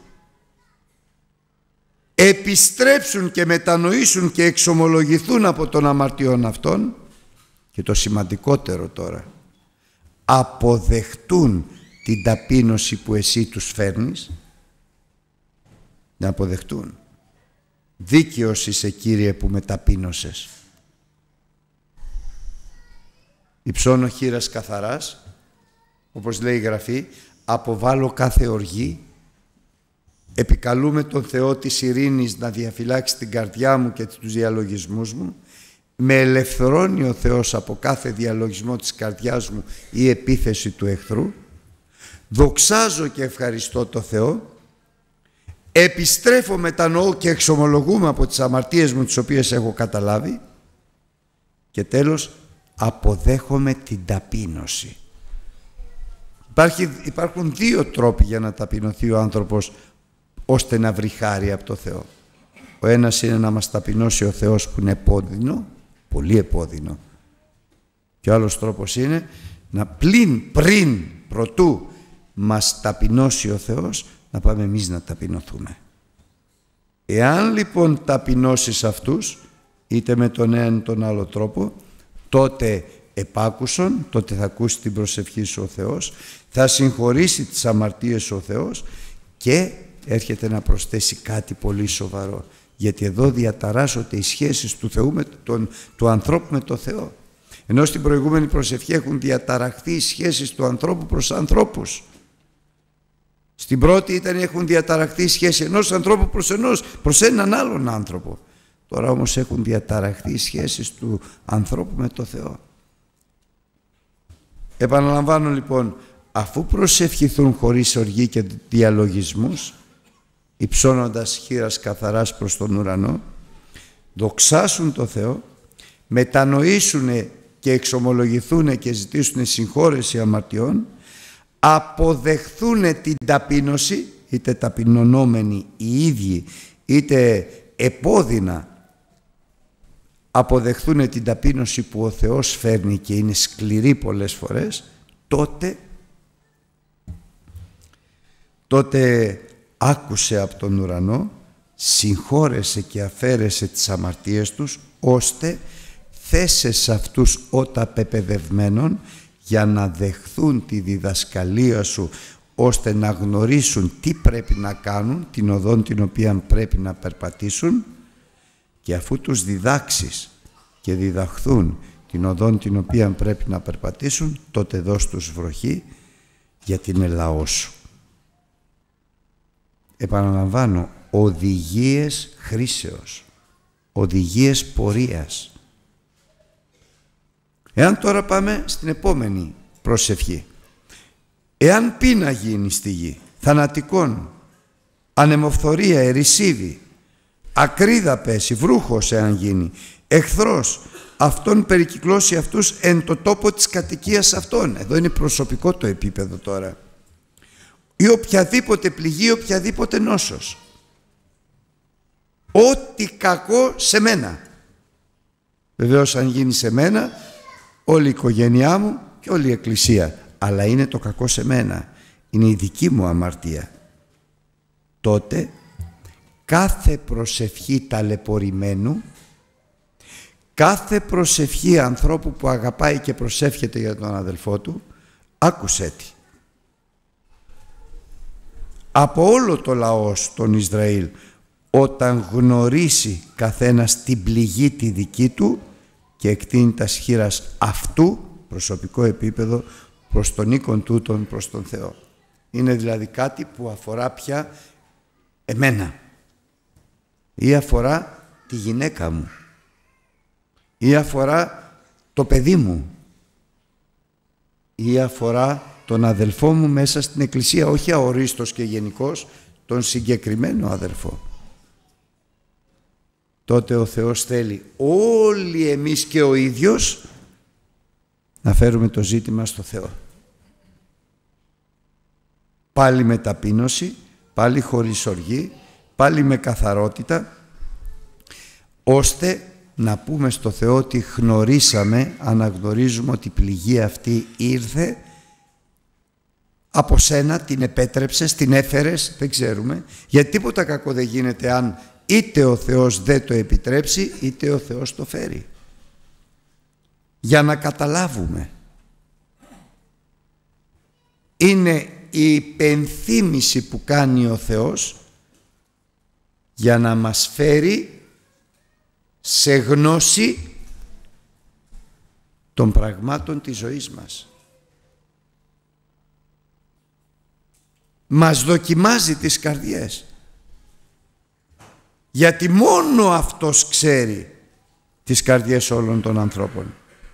επιστρέψουν και μετανοήσουν και εξομολογηθούν από τον αμαρτιών αυτών, και το σημαντικότερο τώρα, αποδεχτούν την ταπείνωση που εσύ τους φέρνεις, να αποδεχτούν. Δίκαιος είσαι, Κύριε, που με ταπείνωσες. Υψώνω χείρας καθαράς, όπως λέει η Γραφή, αποβάλλω κάθε οργή, επικαλούμε τον Θεό της ειρήνης να διαφυλάξει την καρδιά μου και τους διαλογισμούς μου, με ελευθερώνει ο Θεός από κάθε διαλογισμό της καρδιάς μου ή επίθεση του εχθρού, δοξάζω και ευχαριστώ το Θεό, επιστρέφω, μετανοώ και εξομολογούμε από τις αμαρτίες μου τις οποίες έχω καταλάβει, και τέλος αποδέχομαι την ταπείνωση. Υπάρχει, υπάρχουν δύο τρόποι για να ταπεινωθεί ο άνθρωπος ώστε να βρει χάρη από το Θεό. Ο ένας είναι να μας ταπεινώσει ο Θεός που είναι επώδυνο, πολύ επώδυνο, και ο άλλος τρόπος είναι να πλην πριν προτού μας ταπεινώσει ο Θεός, να πάμε εμείς να ταπεινωθούμε. Εάν λοιπόν ταπεινώσεις αυτούς, είτε με τον έναν ή τον άλλο τρόπο, τότε επάκουσον, τότε θα ακούσει την προσευχή σου ο Θεός, θα συγχωρήσει τις αμαρτίες σου ο Θεός, και έρχεται να προσθέσει κάτι πολύ σοβαρό, γιατί εδώ διαταράσσονται οι σχέσεις του Θεού με τον, του ανθρώπου με τον Θεό. Ενώ στην προηγούμενη προσευχή έχουν διαταραχθεί οι σχέσεις του ανθρώπου προς ανθρώπους. Στην πρώτη ήταν έχουν διαταραχθεί οι σχέσεις ενός ανθρώπου προς, ενός, προς έναν άλλον άνθρωπο. Τώρα όμως έχουν διαταραχθεί οι σχέσεις του ανθρώπου με τον Θεό. Επαναλαμβάνω λοιπόν, αφού προσευχηθούν χωρίς οργή και διαλογισμούς, υψώνοντας χείρας καθαράς προς τον ουρανό, δοξάσουν το Θεό, μετανοήσουν και εξομολογηθούν και ζητήσουν συγχώρεση αμαρτιών, αποδεχθούν την ταπείνωση, είτε ταπεινωνόμενοι οι ίδιοι είτε επώδυνα αποδεχθούν την ταπείνωση που ο Θεός φέρνει και είναι σκληρή πολλές φορές, τότε τότε άκουσε από τον ουρανό, συγχώρεσε και αφαίρεσε τις αμαρτίες τους, ώστε θέσε σε αυτούς ότα πεπαιδευμένων για να δεχθούν τη διδασκαλία σου, ώστε να γνωρίσουν τι πρέπει να κάνουν, την οδόν την οποία πρέπει να περπατήσουν, και αφού τους διδάξεις και διδαχθούν την οδόν την οποία πρέπει να περπατήσουν, τότε δώσ' τους βροχή, γιατί είναι λαός σου. Επαναλαμβάνω, οδηγίες χρήσεως, οδηγίες πορείας. Εάν τώρα πάμε στην επόμενη προσευχή, εάν πείνα γίνει στη γη, θανατικών, ανεμοφθορία, ερησίδι, ακρίδα πέσει, βρούχος εάν γίνει, εχθρός, αυτόν περικυκλώσει αυτούς εν το τόπο της κατοικίας αυτών. Εδώ είναι προσωπικό το επίπεδο τώρα. Ή οποιαδήποτε πληγή, οποιαδήποτε νόσος. Ό,τι κακό σε μένα. Βεβαίως αν γίνει σε μένα, όλη η οικογένειά μου και όλη η εκκλησία. Αλλά είναι το κακό σε μένα. Είναι η δική μου αμαρτία. Τότε κάθε προσευχή ταλαιπωρημένου, κάθε προσευχή ανθρώπου που αγαπάει και προσεύχεται για τον αδελφό του, άκουσέ τη. Από όλο το λαό των Ισραήλ, όταν γνωρίσει καθένας την πληγή τη δική του και εκτείνει τα σχήρας αυτού, προσωπικό επίπεδο, προς τον οίκον τούτον, προς τον Θεό. Είναι δηλαδή κάτι που αφορά πια εμένα ή αφορά τη γυναίκα μου ή αφορά το παιδί μου ή αφορά τον αδελφό μου μέσα στην εκκλησία, όχι αορίστος και γενικός, τον συγκεκριμένο αδελφό. Τότε ο Θεός θέλει όλοι εμείς και ο ίδιος να φέρουμε το ζήτημα στο Θεό. Πάλι με ταπείνωση, πάλι χωρίς οργή, πάλι με καθαρότητα, ώστε να πούμε στο Θεό ότι γνωρίσαμε, αναγνωρίζουμε ότι η πληγή αυτή ήρθε από σένα, την επέτρεψες, την έφερες, δεν ξέρουμε, γιατί τίποτα κακό δεν γίνεται αν είτε ο Θεός δεν το επιτρέψει, είτε ο Θεός το φέρει. Για να καταλάβουμε. Είναι η υπενθύμηση που κάνει ο Θεός για να μας φέρει σε γνώση των πραγμάτων της ζωής μας. Μας δοκιμάζει τις καρδιές. Γιατί μόνο Αυτός ξέρει τις καρδιές όλων των ανθρώπων.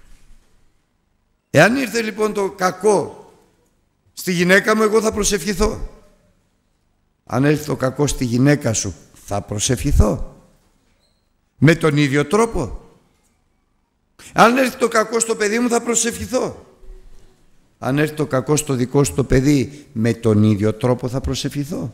Εάν ήρθε λοιπόν το κακό στη γυναίκα μου, εγώ θα προσευχηθώ. Αν έρθει το κακό στη γυναίκα σου, θα προσευχηθώ. Με τον ίδιο τρόπο. Αν έρθει το κακό στο παιδί μου, θα προσευχηθώ. Αν έρθει το κακό στο δικό σου το παιδί, με τον ίδιο τρόπο θα προσευχηθώ.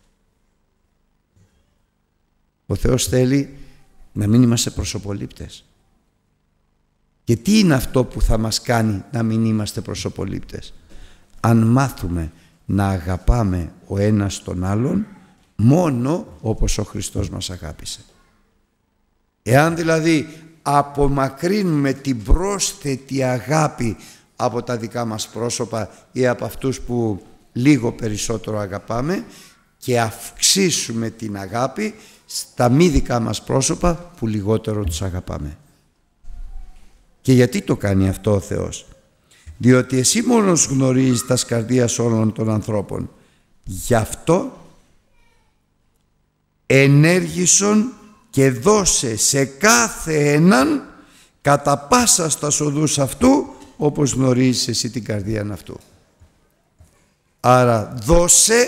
Ο Θεός θέλει να μην είμαστε προσωπολήπτες. Και τι είναι αυτό που θα μας κάνει να μην είμαστε προσωπολήπτες? Αν μάθουμε να αγαπάμε ο ένας τον άλλον μόνο όπως ο Χριστός μας αγάπησε. Εάν δηλαδή απομακρύνουμε την πρόσθετη αγάπη από τα δικά μας πρόσωπα ή από αυτούς που λίγο περισσότερο αγαπάμε και αυξήσουμε την αγάπη στα μη δικά μας πρόσωπα που λιγότερο τους αγαπάμε. Και γιατί το κάνει αυτό ο Θεός? Διότι εσύ μόνος γνωρίζεις τα καρδίας όλων των ανθρώπων. Γι' αυτό ενέργησον και δώσε σε κάθε έναν κατά πάσα στα οδούς αυτού, όπως γνωρίζεις εσύ την καρδία αυτού. Άρα δώσε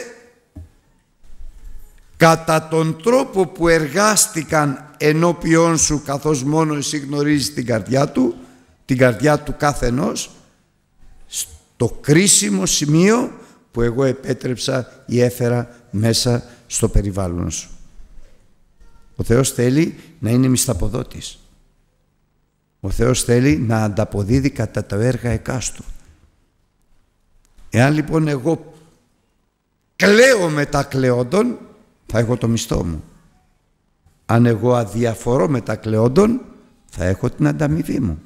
κατά τον τρόπο που εργάστηκαν ενώπιόν σου, καθώς μόνο εσύ γνωρίζεις την καρδιά του, την καρδιά του καθενός, στο κρίσιμο σημείο που εγώ επέτρεψα ή έφερα μέσα στο περιβάλλον σου. Ο Θεός θέλει να είναι μισθαποδότης. Ο Θεός θέλει να ανταποδίδει κατά τα έργα εκάστου. Εάν λοιπόν εγώ κλαίω με τα κλαιόντων, θα έχω το μισθό μου. Αν εγώ αδιαφορώ με τα κλαιόντων, θα έχω την ανταμοιβή μου.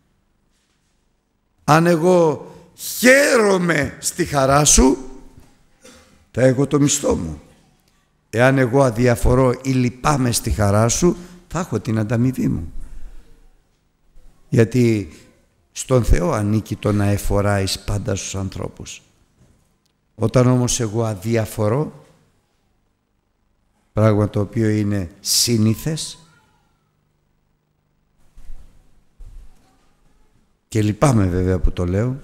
Αν εγώ χαίρομαι στη χαρά σου, θα έχω το μισθό μου. Εάν εγώ αδιαφορώ ή λυπάμαι στη χαρά σου, θα έχω την ανταμοιβή μου. Γιατί στον Θεό ανήκει το να εφοράεις πάντα στους ανθρώπους. Όταν όμως εγώ αδιαφορώ, πράγμα το οποίο είναι σύνηθες, και λυπάμαι βέβαια που το λέω,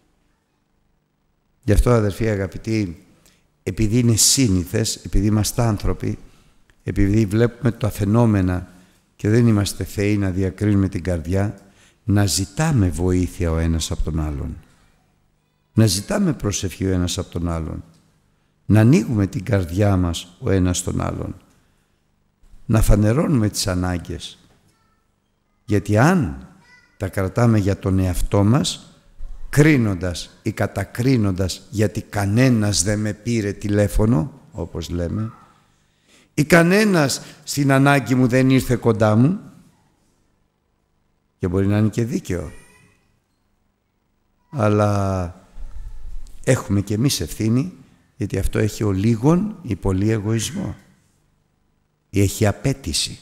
γι' αυτό αδερφοί αγαπητοί, επειδή είναι σύνηθες, επειδή είμαστε άνθρωποι, επειδή βλέπουμε τα φαινόμενα και δεν είμαστε θεοί να διακρίνουμε την καρδιά, να ζητάμε βοήθεια ο ένας από τον άλλον. Να ζητάμε προσευχή ο ένας από τον άλλον. Να ανοίγουμε την καρδιά μας ο ένας τον άλλον. Να φανερώνουμε τις ανάγκες. Γιατί αν τα κρατάμε για τον εαυτό μας, κρίνοντας ή κατακρίνοντας γιατί κανένας δεν με πήρε τηλέφωνο, όπως λέμε, ή κανένας στην ανάγκη μου δεν ήρθε κοντά μου, και μπορεί να είναι και δίκαιο, αλλά έχουμε και εμείς ευθύνη, γιατί αυτό έχει ο λίγον ή πολύ εγωισμό ή έχει απέτηση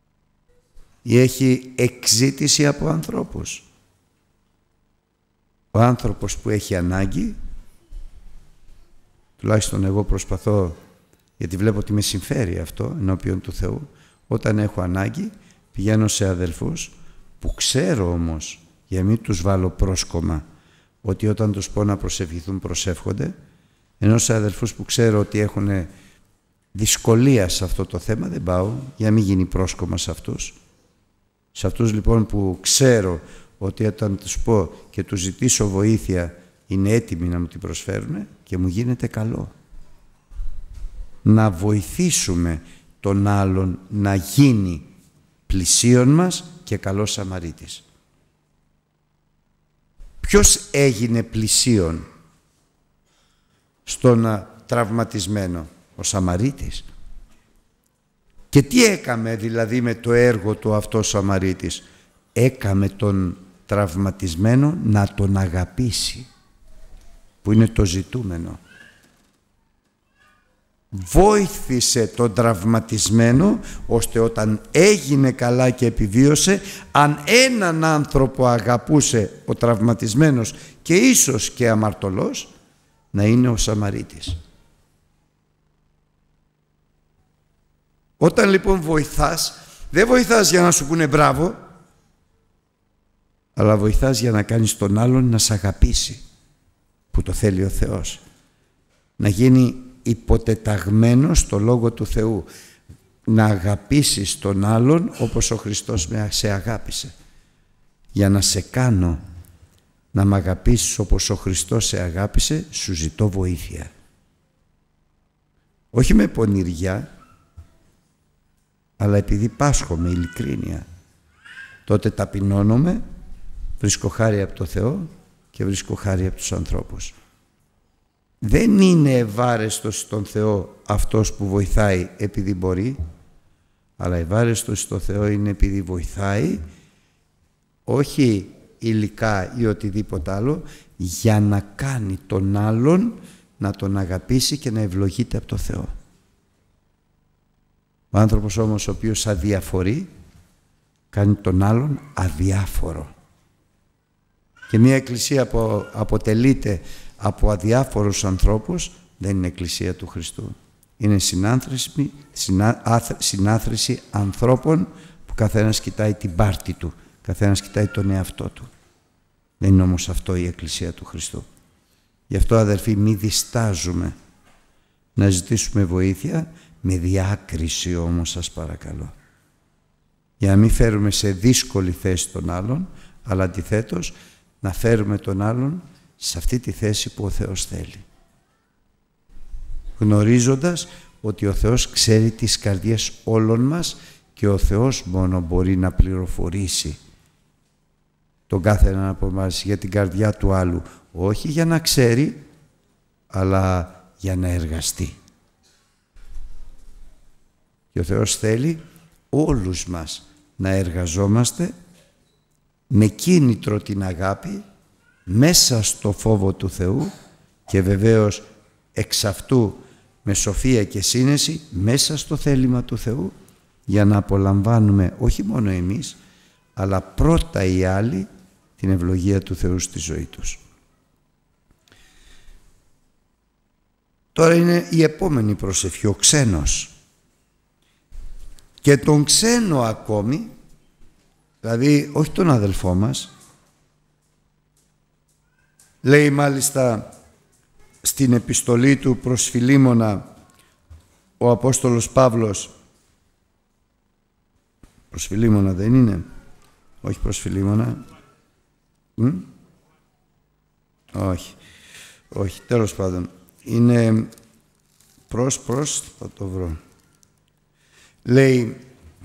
ή έχει εξζήτηση από ανθρώπους. ο άνθρωπος που έχει ανάγκη, τουλάχιστον εγώ προσπαθώ, γιατί βλέπω ότι με συμφέρει αυτό ενώπιον του Θεού, όταν έχω ανάγκη πηγαίνω σε αδελφούς που ξέρω όμως, για να μην τους βάλω πρόσκομα, ότι όταν τους πω να προσευχηθούν προσεύχονται, ενώ σε αδελφούς που ξέρω ότι έχουν δυσκολία σε αυτό το θέμα δεν πάω, για να μην γίνει πρόσκομα σε αυτούς. Σε αυτούς λοιπόν που ξέρω ότι όταν τους πω και τους ζητήσω βοήθεια είναι έτοιμοι να μου την προσφέρουν και μου γίνεται καλό. Να βοηθήσουμε τον άλλον να γίνει πλησίον μας και καλός Σαμαρίτης. Ποιος έγινε πλησίον στον τραυματισμένο? Ο Σαμαρίτης. Και τι έκαμε δηλαδή με το έργο του αυτό ο Σαμαρίτης? Έκαμε τον τραυματισμένο να τον αγαπήσει, που είναι το ζητούμενο. Βοήθησε τον τραυματισμένο ώστε όταν έγινε καλά και επιβίωσε, αν έναν άνθρωπο αγαπούσε ο τραυματισμένος και ίσως και αμαρτωλός, να είναι ο Σαμαρίτης. Όταν λοιπόν βοηθάς, δεν βοηθάς για να σου πούνε μπράβο, αλλά βοηθάς για να κάνεις τον άλλον να σ' αγαπήσει, που το θέλει ο Θεός. Να γίνει υποτεταγμένος στο Λόγο του Θεού. Να αγαπήσεις τον άλλον όπως ο Χριστός σε αγάπησε. Για να σε κάνω να μ' αγαπήσεις όπως ο Χριστός σε αγάπησε, σου ζητώ βοήθεια. Όχι με πονηριά, αλλά επειδή πάσχω με ειλικρίνεια. Τότε ταπεινώνομαι, βρίσκω χάρη από το Θεό και βρίσκω χάρη από τους ανθρώπους. Δεν είναι ευάρεστος στον Θεό αυτός που βοηθάει επειδή μπορεί, αλλά ευάρεστος στον Θεό είναι επειδή βοηθάει, όχι υλικά ή οτιδήποτε άλλο, για να κάνει τον άλλον να τον αγαπήσει και να ευλογείται από το Θεό. Ο άνθρωπος όμως ο οποίος αδιαφορεί, κάνει τον άλλον αδιάφορο. Και μια εκκλησία που αποτελείται από αδιάφορους ανθρώπους δεν είναι εκκλησία του Χριστού. Είναι συνάθρηση, συνάθρηση ανθρώπων που καθένας κοιτάει την πάρτη του, καθένας κοιτάει τον εαυτό του. Δεν είναι όμως αυτό η εκκλησία του Χριστού. Γι' αυτό αδερφοί μη διστάζουμε να ζητήσουμε βοήθεια, με διάκριση όμως σας παρακαλώ. Για να μην φέρουμε σε δύσκολη θέση τον άλλον, αλλά αντιθέτως να φέρουμε τον άλλον σε αυτή τη θέση που ο Θεός θέλει. Γνωρίζοντας ότι ο Θεός ξέρει τις καρδιές όλων μας και ο Θεός μόνο μπορεί να πληροφορήσει τον κάθε έναν από εμάς για την καρδιά του άλλου. Όχι για να ξέρει, αλλά για να εργαστεί. Και ο Θεός θέλει όλους μας να εργαζόμαστε με κίνητρο την αγάπη, μέσα στο φόβο του Θεού και βεβαίως εξ αυτού με σοφία και σύνεση μέσα στο θέλημα του Θεού, για να απολαμβάνουμε όχι μόνο εμείς αλλά πρώτα οι άλλοι την ευλογία του Θεού στη ζωή τους. Τώρα είναι η επόμενη προσευχή, ο ξένος. Και τον ξένο ακόμη, δηλαδή όχι τον αδελφό μας, λέει μάλιστα στην επιστολή του προς Φιλίμωνα ο Απόστολος Παύλος, προς Φιλίμωνα δεν είναι, όχι προς Φιλίμωνα, Μ? όχι, όχι, τέλος πάντων, είναι προς προς, θα το βρω. Λέει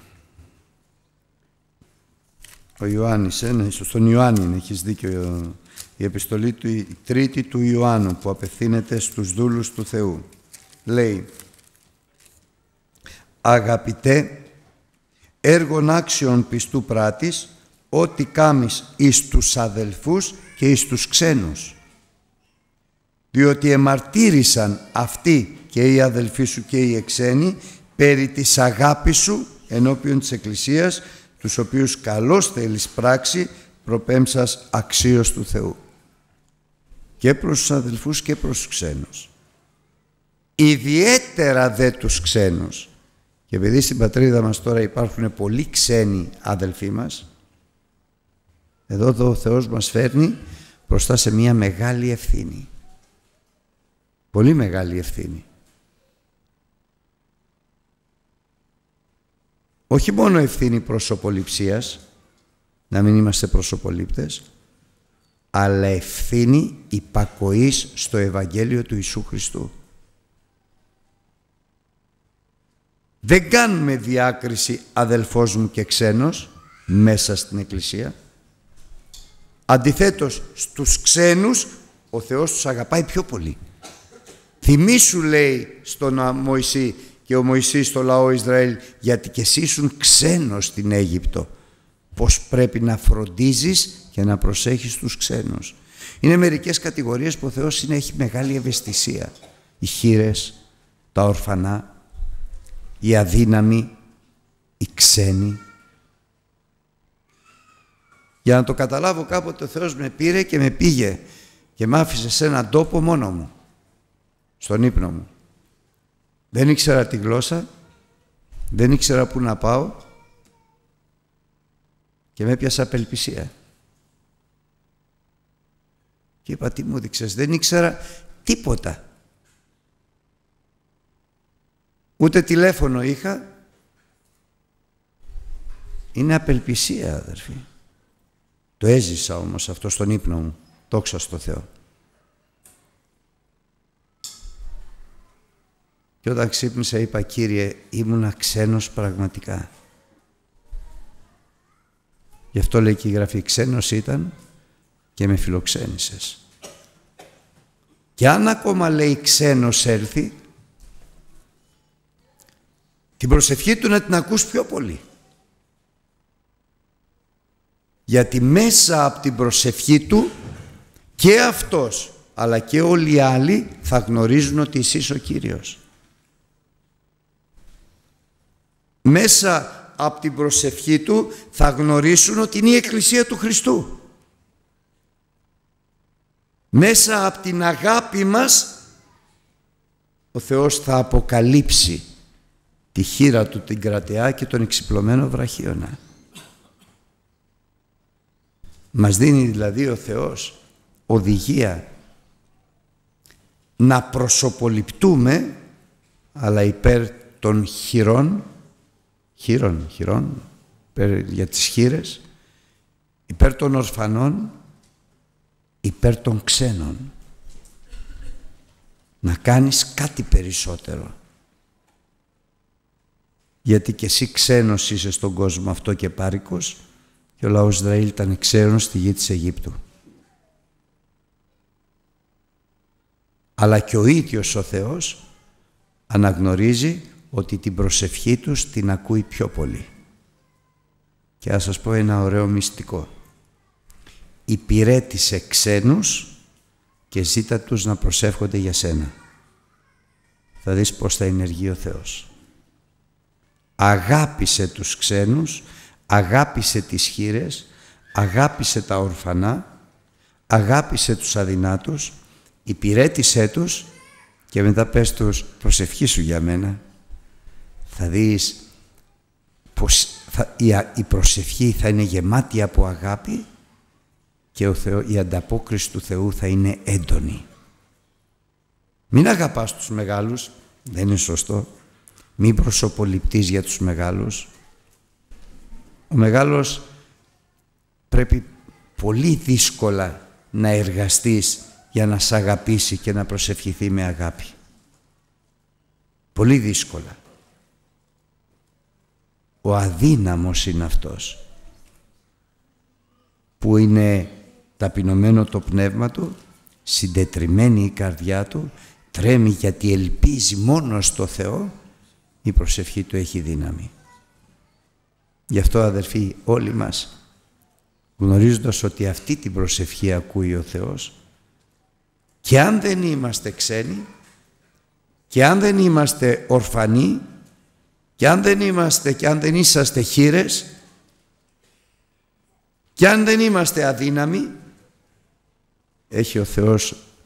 ο Ιωάννης, ε, ναι, στον Ιωάννη έχεις δίκιο, η επιστολή του, η τρίτη του Ιωάννου που απευθύνεται στους δούλους του Θεού. Λέει, αγαπητέ, έργον άξιον πιστού πράτης, ό,τι κάμεις εις τους αδελφούς και εις τους ξένους, διότι εμαρτύρησαν αυτοί και οι αδελφοί σου και οι εξένοι περί της αγάπης σου ενώπιον της Εκκλησίας, τους οποίους καλώς θέλεις πράξη προπέμψας αξίως του Θεού. και προς τους αδελφούς και προς τους ξένους. Ιδιαίτερα δε τους ξένους. Και επειδή στην πατρίδα μας τώρα υπάρχουν πολλοί ξένοι αδελφοί μας, εδώ ο Θεός μας φέρνει μπροστά σε μια μεγάλη ευθύνη. Πολύ μεγάλη ευθύνη. Όχι μόνο ευθύνη προσωποληψίας, να μην είμαστε προσωπολήπτες, αλλά ευθύνη υπακοής στο Ευαγγέλιο του Ιησού Χριστού. Δεν κάνουμε διάκριση αδελφός μου και ξένος μέσα στην Εκκλησία. Αντιθέτως, στους ξένους ο Θεός τους αγαπάει πιο πολύ. Θυμήσου, λέει στον Μωυσή και ο Μωυσής στο λαό Ισραήλ, γιατί και εσύ ήσουν ξένος στην Αίγυπτο, πως πρέπει να φροντίζεις και να προσέχεις τους ξένους. Είναι μερικές κατηγορίες που ο Θεός είναι, έχει μεγάλη ευαισθησία. Οι χήρες, τα ορφανά, οι αδύναμοι, οι ξένοι. Για να το καταλάβω κάποτε ο Θεός με πήρε και με πήγε και μ' άφησε σε έναν τόπο μόνο μου, στον ύπνο μου. Δεν ήξερα τη γλώσσα, δεν ήξερα πού να πάω και με έπιασα απελπισία. Και είπα, τι μου δείξες? Δεν ήξερα τίποτα. Ούτε τηλέφωνο είχα. Είναι απελπισία, αδερφοί. Το έζησα όμως αυτό στον ύπνο μου. Δόξα στο Θεό. Και όταν ξύπνησα είπα, Κύριε, ήμουνα ξένος πραγματικά. Γι' αυτό λέει και η Γραφή, ξένος ήταν και με φιλοξένησες. Και αν ακόμα λέει ξένος έλθει, την προσευχή του να την ακούς πιο πολύ. Γιατί μέσα από την προσευχή του και αυτός αλλά και όλοι οι άλλοι θα γνωρίζουν ότι εσύ είσαι ο Κύριος. Μέσα από την προσευχή του θα γνωρίσουν ότι είναι η Εκκλησία του Χριστού. Μέσα από την αγάπη μας ο Θεός θα αποκαλύψει τη χείρα του την κρατεά και τον εξυπλωμένο βραχίωνα. Μας δίνει δηλαδή ο Θεός οδηγία να προσωποληπτούμε, αλλά υπέρ των χειρών, χειρών, χειρών, υπέρ, για τις χείρες, υπέρ των ορφανών, υπέρ των ξένων. Να κάνεις κάτι περισσότερο. Γιατί και εσύ ξένος είσαι στον κόσμο αυτό και πάρικος, και ο λαός Ισραήλ ήταν ξένος στη γη της Αιγύπτου. Αλλά και ο ίδιος ο Θεός αναγνωρίζει ότι την προσευχή τους την ακούει πιο πολύ. Και θα σας πω ένα ωραίο μυστικό. Υπηρέτησε ξένους και ζήτα τους να προσεύχονται για σένα. Θα δεις πώς θα ενεργεί ο Θεός. Αγάπησε τους ξένους, αγάπησε τις χήρες, αγάπησε τα ορφανά, αγάπησε τους αδυνάτους, υπηρέτησέ τους και μετά πες τους, προσευχήσου για μένα. Θα δεις πως θα, η, η προσευχή θα είναι γεμάτη από αγάπη και ο Θεό, η ανταπόκριση του Θεού θα είναι έντονη. Μην αγαπάς τους μεγάλους, δεν είναι σωστό. Μην προσωποληπτείς για τους μεγάλους. Ο μεγάλος πρέπει πολύ δύσκολα να εργαστείς για να σ' αγαπήσει και να προσευχηθεί με αγάπη. Πολύ δύσκολα. Ο αδύναμος είναι αυτός που είναι ταπεινωμένο το πνεύμα του, συντετριμμένη η καρδιά του, τρέμει γιατί ελπίζει μόνο στο Θεό, η προσευχή του έχει δύναμη. Γι' αυτό, αδερφοί, όλοι μας, γνωρίζοντας ότι αυτή την προσευχή ακούει ο Θεός, και αν δεν είμαστε ξένοι, και αν δεν είμαστε ορφανοί, και αν δεν είμαστε και αν δεν είσαστε χήρες, και αν δεν είμαστε αδύναμοι, έχει ο Θεός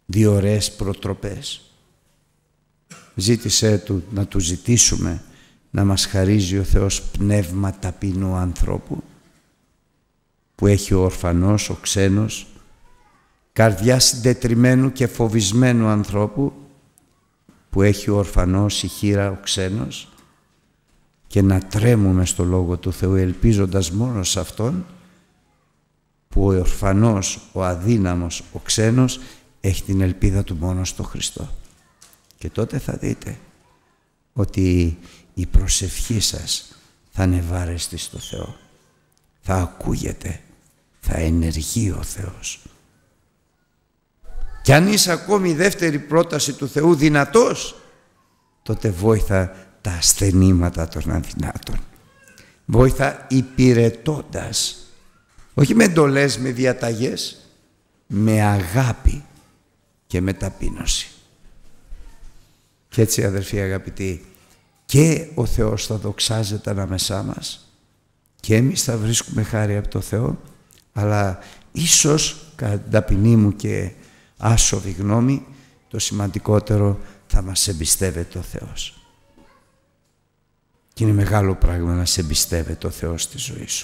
δύο ωραίες προτροπές. Ζήτησέ του να του ζητήσουμε να μας χαρίζει ο Θεός πνεύμα ταπεινού ανθρώπου, που έχει ο ορφανός, ο ξένος, καρδιά συντετριμμένου και φοβισμένου ανθρώπου, που έχει ο ορφανός, η χήρα, ο ξένος, και να τρέμουμε στο Λόγο του Θεού ελπίζοντας μόνο σε Αυτόν, που ο ορφανός, ο αδύναμος, ο ξένος έχει την ελπίδα του μόνο στο Χριστό. Και τότε θα δείτε ότι η προσευχή σας θα είναι βάρεστη στο Θεό. Θα ακούγεται, θα ενεργεί ο Θεός. Και αν είσαι ακόμη η δεύτερη πρόταση του Θεού δυνατός, τότε βόηθα τα ασθενήματα των αδυνάτων. Βόηθα υπηρετώντας, όχι με εντολές, με διαταγές, με αγάπη και με ταπείνωση. Και έτσι, αδερφοί αγαπητοί, και ο Θεός θα δοξάζεται ανάμεσά μας και εμείς θα βρίσκουμε χάρη από το Θεό, αλλά ίσως, κατά την ταπεινή μου και άσοβη γνώμη, το σημαντικότερο, θα μας εμπιστεύεται ο Θεός. Και είναι μεγάλο πράγμα να σε εμπιστεύεται ο Θεός στη ζωή σου.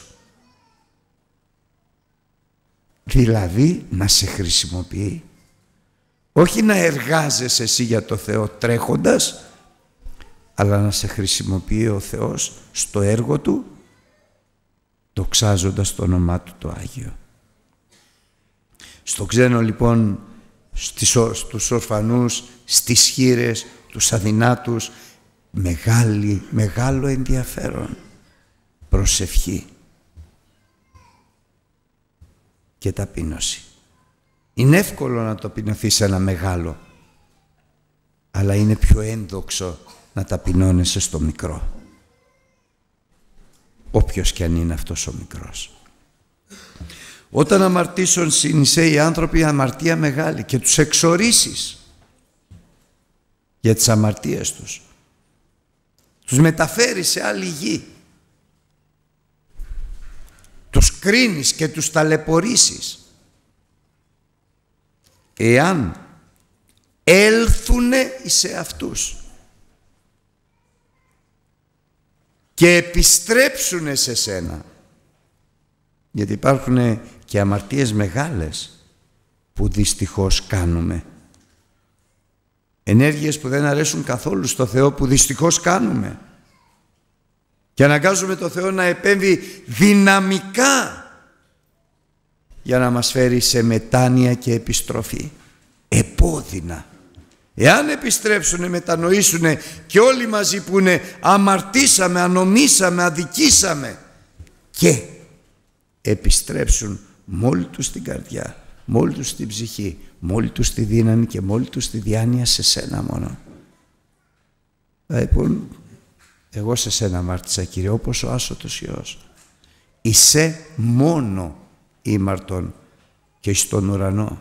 Δηλαδή να σε χρησιμοποιεί. Όχι να εργάζεσαι εσύ για το Θεό τρέχοντας, αλλά να σε χρησιμοποιεί ο Θεός στο έργο Του, δοξάζοντας το όνομά Του το Άγιο. Στο ξένο λοιπόν, στους ορφανούς, στις χήρες, τους αδυνάτους, μεγάλη, μεγάλο ενδιαφέρον, προσευχή και ταπείνωση. Είναι εύκολο να ταπεινωθείς ένα μεγάλο, αλλά είναι πιο ένδοξο να ταπεινώνεσαι στο μικρό, όποιος και αν είναι αυτός ο μικρός. Όταν αμαρτήσουν συνεισέ οι άνθρωποι αμαρτία μεγάλη και τους εξορίσεις για τις αμαρτίες τους, τους μεταφέρεις σε άλλη γη, τους κρίνεις και τους ταλαιπωρήσεις, εάν έλθουνε σε αυτούς και επιστρέψουνε σε σένα, γιατί υπάρχουν και αμαρτίες μεγάλες που δυστυχώς κάνουμε, ενέργειες που δεν αρέσουν καθόλου στο Θεό που δυστυχώς κάνουμε, και αναγκάζουμε το Θεό να επέμβει δυναμικά για να μας φέρει σε μετάνοια και επιστροφή, επώδυνα. Εάν επιστρέψουνε, μετανοήσουνε και όλοι μαζί που είναι αμαρτήσαμε, ανομήσαμε, αδικήσαμε, και επιστρέψουν μόλι τους στην καρδιά, μόλι τους στην ψυχή, μόλι τους στη δύναμη και μόλι τους στη διάνοια σε σένα μόνο. Λοιπόν, εγώ σε σένα αμάρτησα, Κύριε, όπως ο άσωτος Υιός. Είσαι μόνο ήμαρτον και στον ουρανό.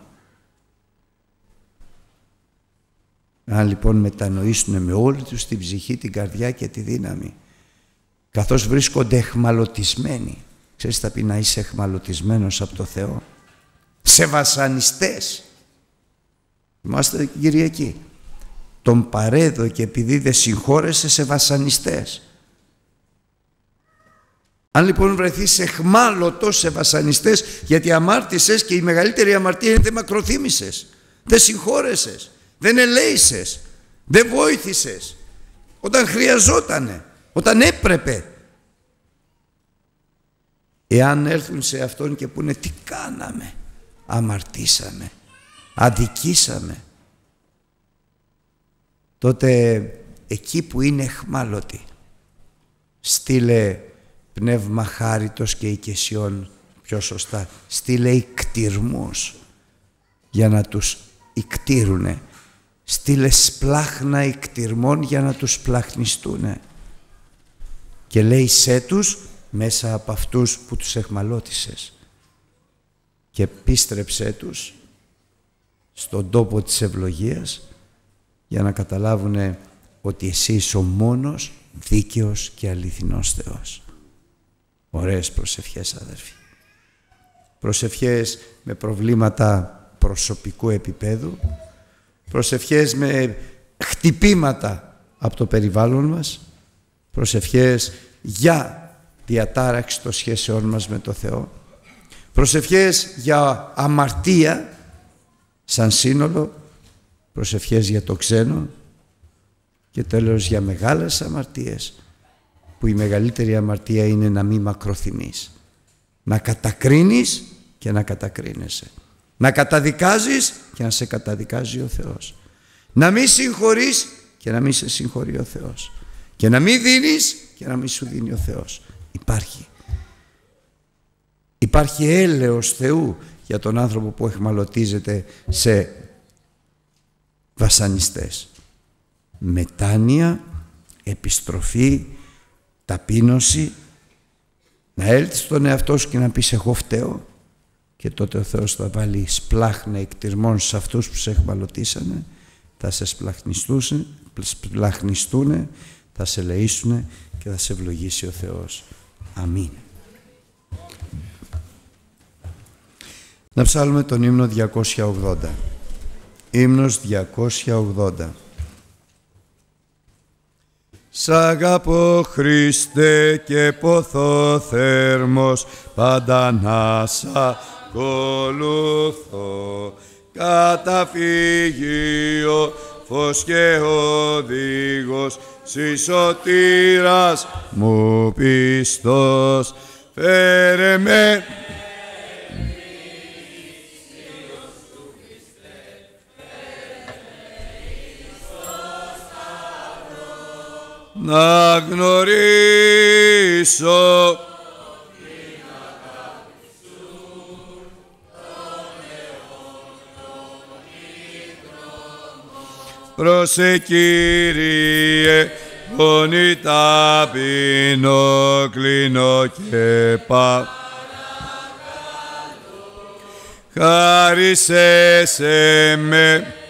Αν λοιπόν μετανοήσουν με όλη τους την ψυχή, την καρδιά και τη δύναμη, καθώς βρίσκονται εχμαλωτισμένοι, ξέρεις θα πει να είσαι εχμαλωτισμένος από το Θεό, σε βασανιστές. Είμαστε την Κυριακή. Τον παρέδω και επειδή δεν συγχώρεσαι σε βασανιστές. Αν λοιπόν βρεθείς εχμάλωτος σε βασανιστές, γιατί αμάρτησες και η μεγαλύτερη αμαρτία είναι δεν μακροθύμησες, δεν συγχώρεσες, δεν ελέησες, δεν βοήθησες όταν χρειαζότανε, όταν έπρεπε. Εάν έρθουν σε Αυτόν και πούνε τι κάναμε, αμαρτήσαμε, αδικήσαμε, τότε εκεί που είναι εχμάλωτοι, στείλε πνεύμα χάριτος και οικεσιών, πιο σωστά, στείλε ικτυρμούς για να τους ικτύρουνε, στείλε σπλάχνα ικτυρμών για να τους σπλαχνιστούνε, και λέει σε τους μέσα από αυτούς που τους εχμαλώτησες, και πίστρεψέ τους στον τόπο της ευλογίας για να καταλάβουνε ότι εσύ είσαι ο μόνος δίκαιος και αληθινός Θεός. Ωραίες προσευχές, αδερφοί. Προσευχές με προβλήματα προσωπικού επίπεδου, προσευχές με χτυπήματα από το περιβάλλον μας, προσευχές για διατάραξη των σχέσεών μας με το Θεό, προσευχές για αμαρτία σαν σύνολο, προσευχές για το ξένο και τέλος για μεγάλες αμαρτίες, που η μεγαλύτερη αμαρτία είναι να μην μακροθυμείς, να κατακρίνεις και να κατακρίνεσαι, να καταδικάζεις και να σε καταδικάζει ο Θεός, να μην συγχωρείς και να μην σε συγχωρεί ο Θεός, και να μην δίνεις και να μην σου δίνει ο Θεός. Υπάρχει. Υπάρχει έλεος Θεού για τον άνθρωπο που εχμαλωτίζεται σε βασανιστές. Μετάνοια, επιστροφή, ταπείνωση, να έλθεις στον εαυτό σου και να πεις εγώ φταίω, και τότε ο Θεός θα βάλει σπλάχνα εκτιρμών σε αυτούς που σε εχμαλωτίσανε, θα σε σπλαχνιστούν, θα σε λεήσουν και θα σε ευλογήσει ο Θεός. Αμήν. Να ψάλουμε τον ύμνο διακόσια ογδόντα. Ύμνος διακόσια ογδόντα. Σ' αγαπώ Χριστέ και ποθώ θέρμος, πάντα να σ' ακολουθώ. Καταφύγιο, φως και οδήγος, συ σωτήρας μου πιστός. Φέρε με να γνωρίσω Προσε Κύριε, φωνή ταπεινώ, κλείνω και πα. Χάρισέ σε με